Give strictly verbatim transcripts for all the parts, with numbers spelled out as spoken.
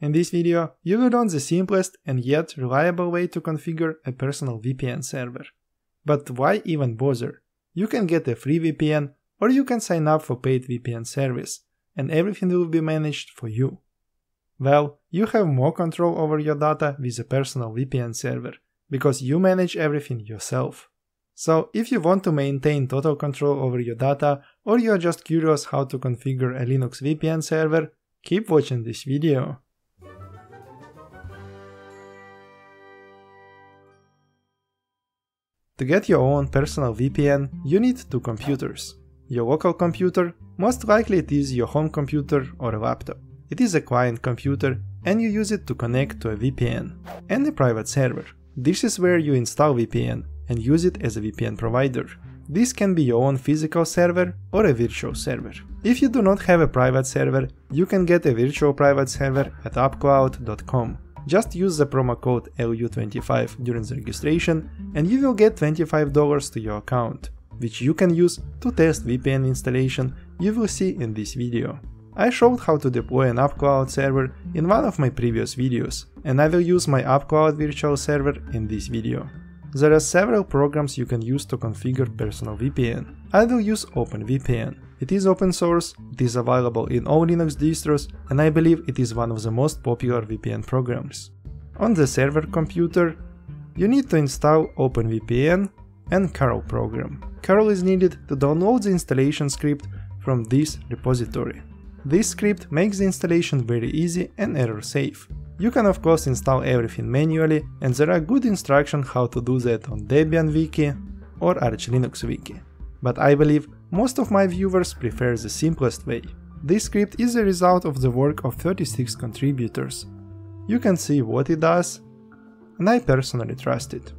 In this video, you will learn the simplest and yet reliable way to configure a personal V P N server. But why even bother? You can get a free V P N or you can sign up for paid V P N service, and everything will be managed for you. Well, you have more control over your data with a personal V P N server, because you manage everything yourself. So if you want to maintain total control over your data, or you are just curious how to configure a Linux V P N server, keep watching this video. To get your own personal V P N, you need two computers. Your local computer, most likely it is your home computer or a laptop. It is a client computer and you use it to connect to a V P N, and a private server. This is where you install V P N and use it as a V P N provider. This can be your own physical server or a virtual server. If you do not have a private server, you can get a virtual private server at appcloud dot com. Just use the promo code L U twenty-five during the registration and you will get twenty-five dollars to your account, which you can use to test V P N installation you will see in this video. I showed how to deploy an appcloud server in one of my previous videos, and I will use my appcloud virtual server in this video. There are several programs you can use to configure personal V P N. I will use OpenVPN. It is open source, it is available in all Linux distros, and I believe it is one of the most popular V P N programs. On the server computer, you need to install OpenVPN and curl program. curl is needed to download the installation script from this repository. This script makes the installation very easy and error safe. You can of course install everything manually, and there are good instructions how to do that on Debian Wiki or Arch Linux Wiki. But I believe most of my viewers prefer the simplest way. This script is the result of the work of thirty-six contributors. You can see what it does, and I personally trust it.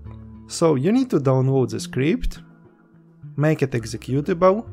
So you need to download the script, make it executable,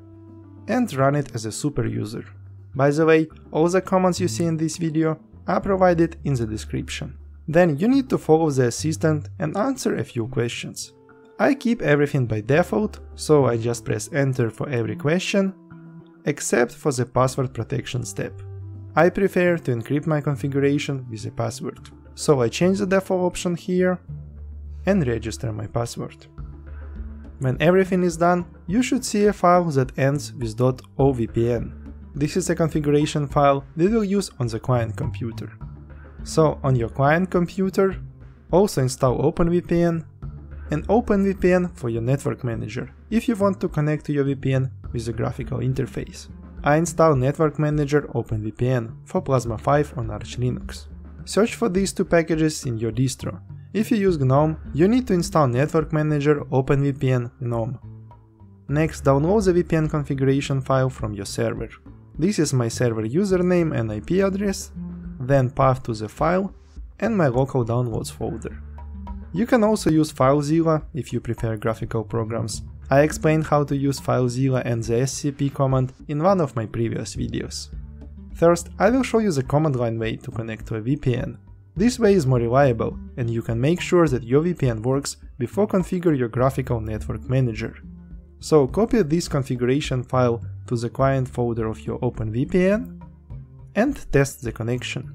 and run it as a super user. By the way, all the commands you see in this video are provided in the description. Then you need to follow the assistant and answer a few questions. I keep everything by default, so I just press enter for every question, except for the password protection step. I prefer to encrypt my configuration with a password, so I change the default option here and register my password. When everything is done, you should see a file that ends with .ovpn. This is a configuration file we will use on the client computer. So on your client computer, also install OpenVPN and OpenVPN for your network manager if you want to connect to your V P N with a graphical interface. I install Network Manager OpenVPN for Plasma five on Arch Linux. Search for these two packages in your distro. If you use GNOME, you need to install Network Manager OpenVPN GNOME. Next, download the V P N configuration file from your server. This is my server username and I P address, then path to the file, and my local downloads folder. You can also use FileZilla if you prefer graphical programs. I explained how to use FileZilla and the S C P command in one of my previous videos. First, I will show you the command line way to connect to a V P N. This way is more reliable, and you can make sure that your V P N works before configure your graphical network manager. So copy this configuration file to the client folder of your OpenVPN and test the connection.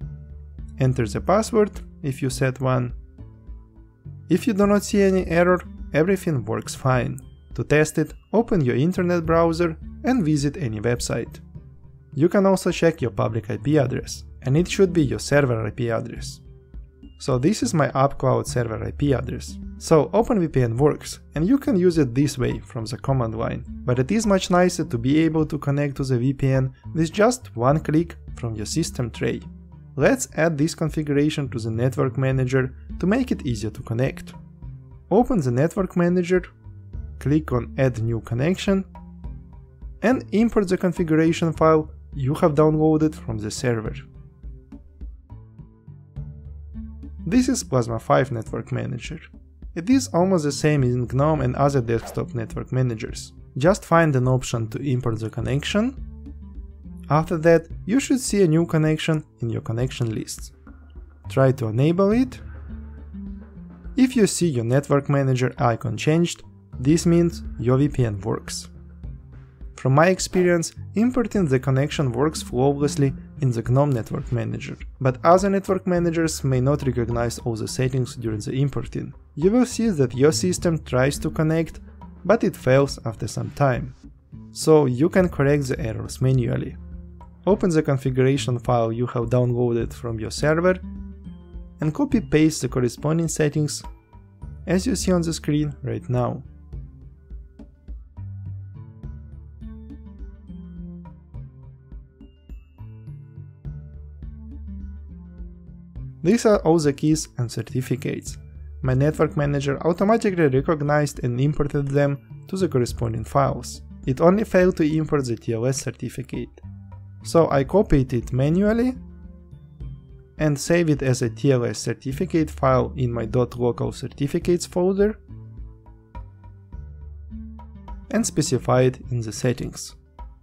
Enter the password if you set one. If you do not see any error, everything works fine. To test it, open your internet browser and visit any website. You can also check your public I P address, and it should be your server I P address. So this is my appcloud server I P address. So OpenVPN works, and you can use it this way from the command line, but it is much nicer to be able to connect to the V P N with just one click from your system tray. Let's add this configuration to the network manager to make it easier to connect. Open the network manager, click on add new connection, and import the configuration file you have downloaded from the server. This is Plasma five Network Manager. It is almost the same in GNOME and other desktop network managers. Just find an option to import the connection. After that, you should see a new connection in your connection list. Try to enable it. If you see your network manager icon changed, this means your V P N works. From my experience, importing the connection works flawlessly in the GNOME Network Manager, but other network managers may not recognize all the settings during the importing. You will see that your system tries to connect, but it fails after some time. So you can correct the errors manually. Open the configuration file you have downloaded from your server and copy-paste the corresponding settings as you see on the screen right now. These are all the keys and certificates. My network manager automatically recognized and imported them to the corresponding files. It only failed to import the T L S certificate. So I copied it manually and save it as a T L S certificate file in my .local certificates folder and specify it in the settings.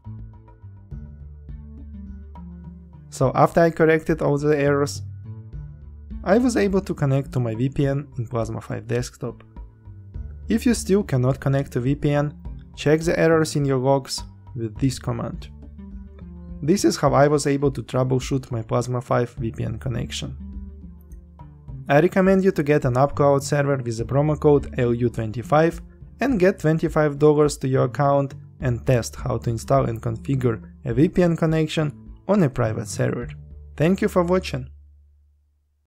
So after I corrected all the errors, I was able to connect to my V P N in Plasma five Desktop. If you still cannot connect to V P N, check the errors in your logs with this command. This is how I was able to troubleshoot my Plasma five V P N connection. I recommend you to get an UpCloud server with the promo code L U twenty-five and get twenty-five dollars to your account and test how to install and configure a V P N connection on a private server. Thank you for watching.